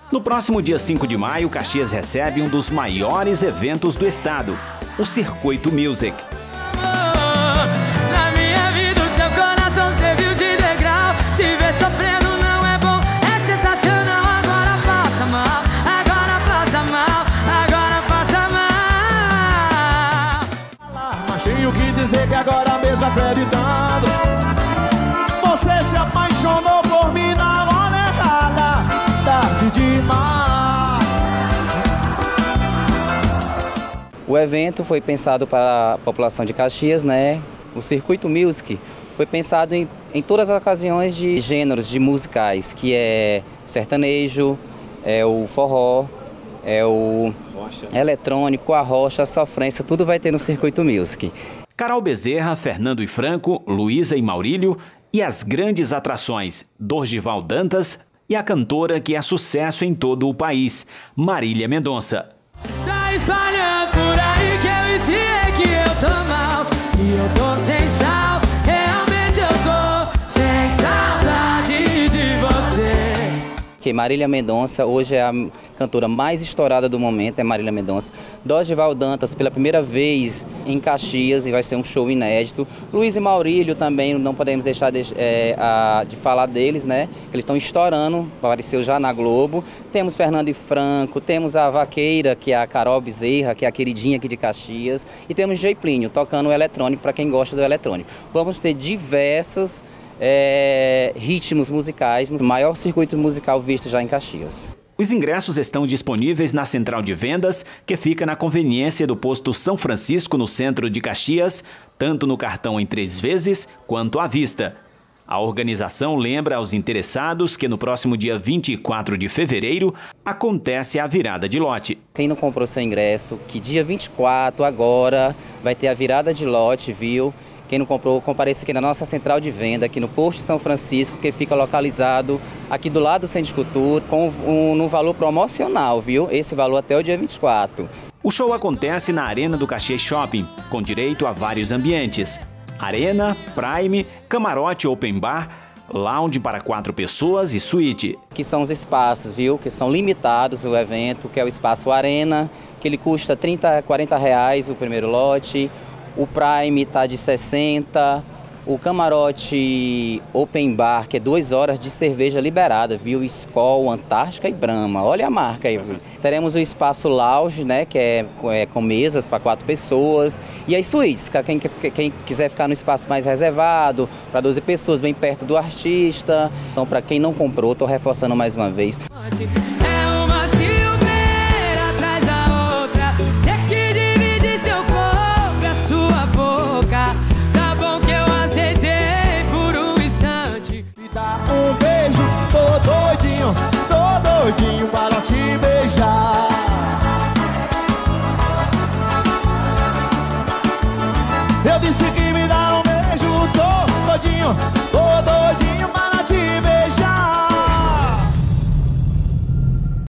No próximo dia 5 de maio, Caxias recebe um dos maiores eventos do estado, o Circuito Music. Na minha vida o seu coração serviu de degrau. Te ver sofrendo não é bom, é sensacional. Agora passa mal, agora passa mal, agora passa mal. Mas tenho que dizer que agora mesmo acreditando, você se apaixonou por mim na hora errada. Tarde demais. O evento foi pensado para a população de Caxias, né? O Circuito Music foi pensado em todas as ocasiões de gêneros de musicais, que é sertanejo, é o forró, é o eletrônico, a rocha, a sofrência, tudo vai ter no Circuito Music. Carol Bezerra, Fernando e Franco, Luísa e Maurílio e as grandes atrações, Dorgival Dantas e a cantora que é sucesso em todo o país, Marília Mendonça. Tá espalhando por aí que eu ensinei que eu tô mal, e eu tô sem sal, realmente eu tô sem saudade de você. Que Marília Mendonça hoje é a cantora mais estourada do momento, é Marília Mendonça. Dorgival Dantas pela primeira vez em Caxias e vai ser um show inédito. Luiz e Maurílio também, não podemos deixar de falar deles, né? Eles estão estourando, apareceu já na Globo. Temos Fernando e Franco, temos a vaqueira, que é a Carol Bezerra, que é a queridinha aqui de Caxias. E temos Jay Plínio, tocando o eletrônico, para quem gosta do eletrônico. Vamos ter diversos ritmos musicais no maior circuito musical visto já em Caxias. Os ingressos estão disponíveis na central de vendas, que fica na conveniência do posto São Francisco, no centro de Caxias, tanto no cartão em 3 vezes quanto à vista. A organização lembra aos interessados que no próximo dia 24 de fevereiro acontece a virada de lote. Quem não comprou seu ingresso, que dia 24 agora vai ter a virada de lote, viu? Quem não comprou, compareça aqui na nossa central de venda, aqui no posto São Francisco, que fica localizado aqui do lado do Centro de Cultura, no valor promocional, viu? Esse valor até o dia 24. O show acontece na Arena do Caxias Shopping, com direito a vários ambientes. Arena, Prime, camarote open bar, lounge para 4 pessoas e suíte. Que são os espaços, viu? Que são limitados o evento, que é o espaço Arena, que ele custa R$30, R$40 o primeiro lote. O Prime está de 60, o camarote Open Bar, que é 2 horas de cerveja liberada, viu? Skol, Antártica e Brahma, olha a marca aí. Viu? Teremos o espaço Lounge, né? Que é com mesas para 4 pessoas. E as suítes, quem quiser ficar no espaço mais reservado, para 12 pessoas, bem perto do artista. Então, para quem não comprou, estou reforçando mais uma vez. Tô doidinho para te beijar. Eu disse que me dá um beijo, tô doidinho